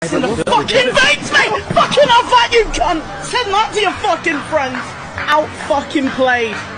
In the fucking veins, mate! Fucking have that, you cunt! Send that to your fucking friends! Out fucking played.